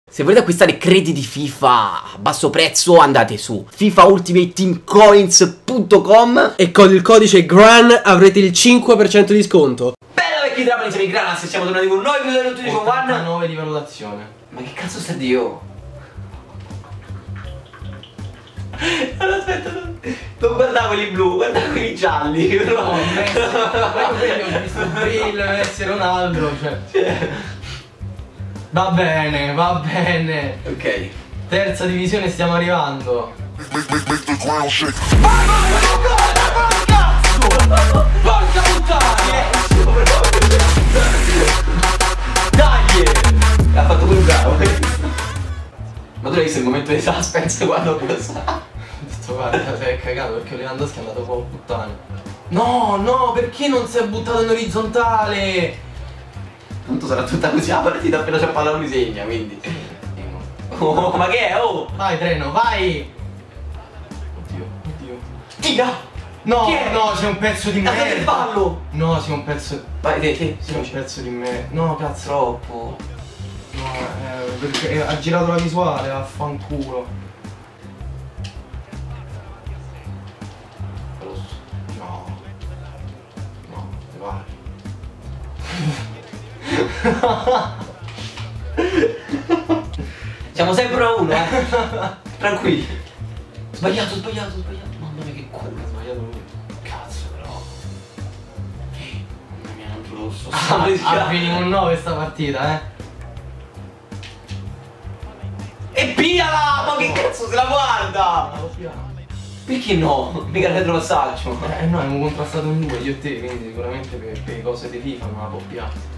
Se volete acquistare crediti FIFA a basso prezzo andate su fifaultimateteamcoins.com e con il codice GRAN avrete il 5% di sconto. Bella vecchi dramani, siamo i Granas e siamo tornati con un nuovo episodio di Tutti One 9 di valutazione. Ma che cazzo sta Dio? Allora aspetta, non guardavo quelli blu, guardavo quelli gialli. No, Messi, ho visto Bale, Messi, Ronaldo, cioè. Va bene, va bene. Ok. Terza divisione, stiamo arrivando. Porca puttana! Dai! Ha fatto pure bravo. Ma tu hai visto il momento di suspense quando ho pensato? Ho detto guarda, sei cagato perché Lewandowski è andato un po' a puttane. No, no, perché non si è buttato in orizzontale? Tanto sarà tutta così la partita, appena c'è palla lui segna, quindi. Oh, ma che è? Oh! Vai treno, vai! Oddio, oddio. Tira! No, Chi è? no, c'è un pezzo di Date il merda. fallo! No, c'è un pezzo. Vai, te. C'è un pezzo di me. No, cazzo. Troppo. No, perché ha girato la visuale, affanculo. Rosso. No. No, te pare. Siamo sempre a uno, Tranquilli. Sbagliato. Mamma mia che culo. Ha sbagliato lui. Cazzo però. Mamma mia, non rosso. Ha finito un 9 sta partita, E piala! Ma che cazzo se la guarda? Perché no? Mica il retropassaggio. No, abbiamo contrastato in due, io e te, quindi sicuramente per le cose di FIFA non la può piare.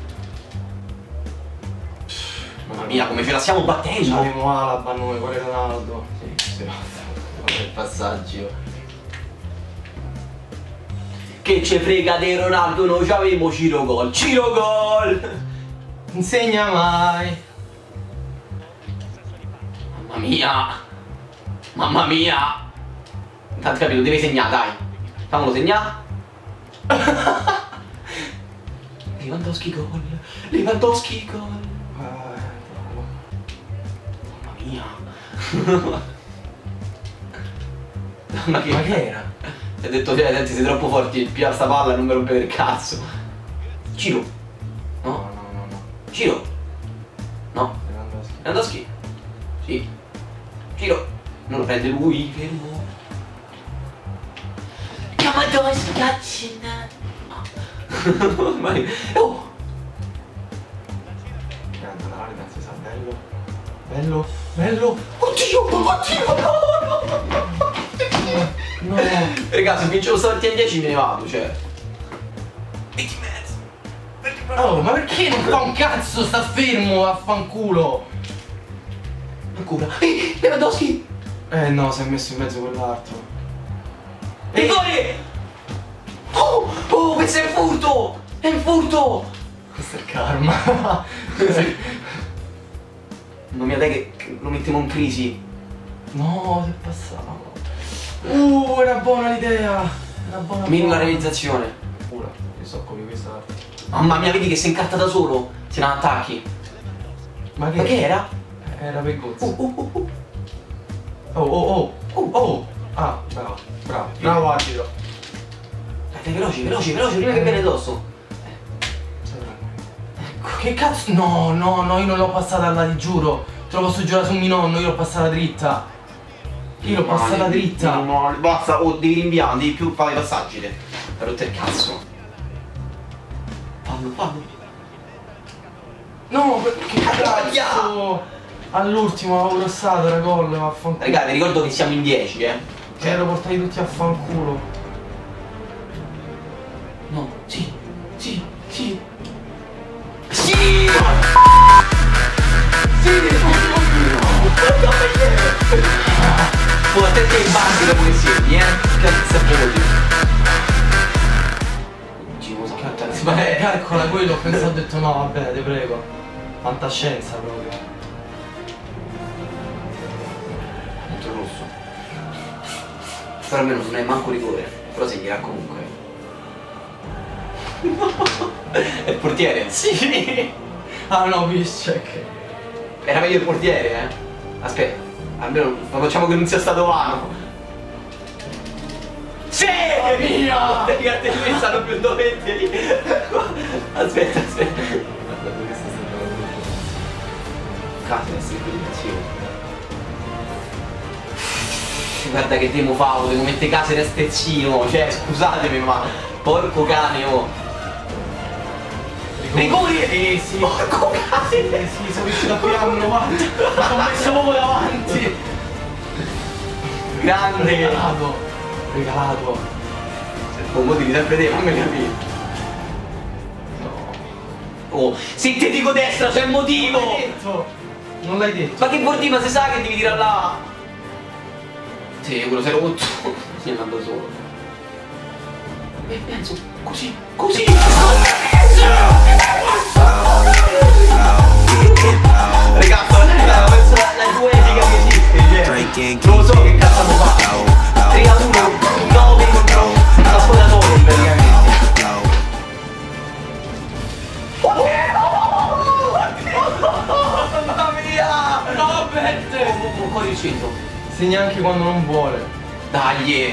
Mamma mia, come ce la stiamo battendo! Abbiamo Alaba noi, quale Ronaldo? Sì, guarda il passaggio. Che ce frega di Ronaldo, noi ci avevamo Ciro Gol. Ciro Gol! Insegna mai. Mamma mia! Intanto capito, devi segnare, dai. Fammelo segnare. Lewandowski gol. Lewandowski gol. Mamma mia. Ma che era? Ti ha detto, senti, sei troppo forti, pia sta palla e non mi rompere il cazzo. Ciro. No? No. Ciro. No? Lewandowski. Lewandowski. Sì. Ciro. Non lo prende lui, fermo. Lewandowski, caccina. Oh! Grande Nari, si sa, bello. Oddio, No. Raga, se vincevo stavolta in 10 me ne vado, cioè. 20 e mezzo. Oh, ma perché non fa un cazzo? Sta fermo, affanculo. Ancora. Lewandowski! No, si è messo in mezzo quell'altro. Rigore! Oh, questo è un furto! È un furto! Questo è il karma. Non mi dai che lo mettiamo in crisi. No, si è passato. Era buona l'idea. Era buona. Meno la realizzazione. Pure, io so come questa. Mamma mia, vedi che si incarta da solo. Se non attacchi. Ma Ma che era? Era per Gozzi. Oh. Ah, bravo arbitro. Dai, veloci, prima che viene addosso. Che cazzo? No, io non l'ho passata là, ti giuro. Te lo posso giurare su mio nonno, io l'ho passata dritta. Io l'ho passata dritta. No, basta, devi rinviare, non devi più fare i passaggi. Hai rotto il cazzo. Fallo. No, che cazzo! All'ultimo avevo crossato, era gol, vaffanculo. Raga, vi ricordo che siamo in 10, Cioè, ero portati tutti a fanculo. No, sì. Oh, attenti ai banchi dopo che segni, cazzo vuoi? Ma calcola quello, ho pensato, ho detto no, vabbè, ti prego. Fantascienza proprio. Punto rosso. Però almeno non è manco rigore, però segnerà comunque. È il portiere? Sì! Ah no, Piszczek. Era meglio il portiere, Aspetta, almeno facciamo che non sia stato vano. Sì! Mia! I cartellini stanno più doventi lì. Aspetta. Guarda dove sta stato. Cazzo, deve essere bellissimo. Guarda che temo Faulo, devo mettere Caceres terzino, cioè scusatemi ma porco cane oh. Rigori! Sì. Porco cane! Sì, sono riuscito a tirarlo 90. Ho messo proprio davanti. Grande! Regalato. Oh, mo devi sempre te, fammi capire. No. Oh, se te dico destra c'è un motivo! Non l'hai detto. Ma che vuol dire? Ma se sa che devi tirare là? Sì, quello si è rotto. Si è andato solo. E penso, così. Ragazzi, la tua etica che esiste, non lo so che cazzo hanno fatto. 3-1, 9 contro la squadra Tony praticamente. Mamma mia! Robert! Un po' di centro. Segna anche quando non vuole. Dai!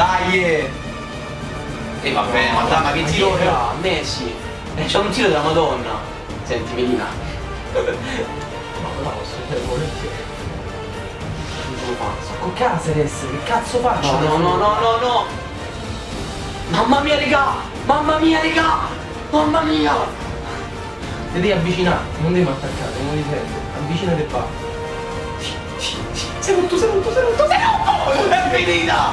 E vabbè, ma dai, ma che tiro era? Messi! C'è un tiro della Madonna! Senti, Melina. Ma la posso fare volentieri. Non lo faccio. Con Caceres, che cazzo faccio? No! Mamma mia, raga! Mamma mia! Ti devi avvicinare, non devi attaccare, non devi fermo. Avvicinati e va. Sei rotto! È finita!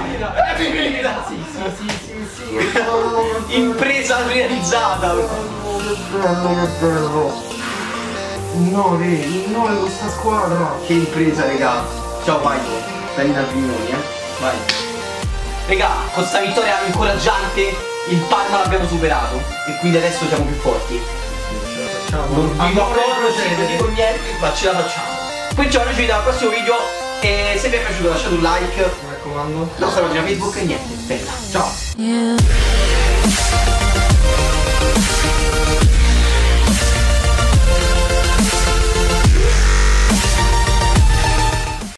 Sì. Impresa realizzata! No, il 9 con sta squadra. Che impresa, raga! Ciao, vai! Dai da opinioni, vai! Raga, con sta vittoria incoraggiante il Parma l'abbiamo superato e quindi adesso siamo più forti. Non dico niente, ma ce la facciamo. Quindi ciao, noi ci vediamo al prossimo video e se vi è piaciuto lasciate un like. Mi raccomando. Nostra pagina Facebook e niente, bella. Ciao. You